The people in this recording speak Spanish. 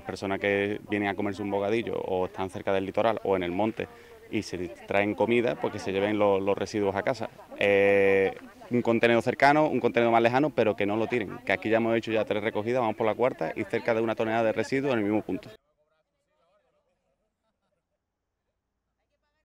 las personas que vienen a comerse un bocadillo o están cerca del litoral o en el monte y se traen comida, pues que se lleven los residuos a casa. Un contenedor cercano, un contenedor más lejano, pero que no lo tiren, que aquí ya hemos hecho ya 3 recogidas, vamos por la cuarta y cerca de 1 tonelada de residuos en el mismo punto.